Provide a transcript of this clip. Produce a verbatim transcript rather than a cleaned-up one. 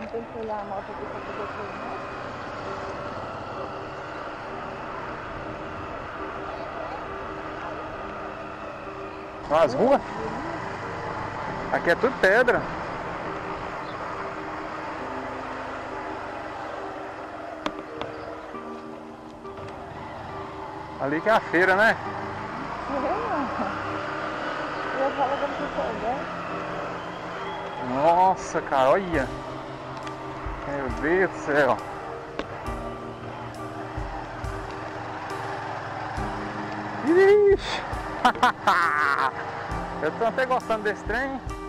Não tem que olhar a moto aqui pra poder filmar. As ruas? Aqui é tudo pedra. Ali que é a feira, né? Eu falo que eu não sei. Nossa, cara, olha. Meu Deus do céu. Ixi. Eu tô até gostando desse trem.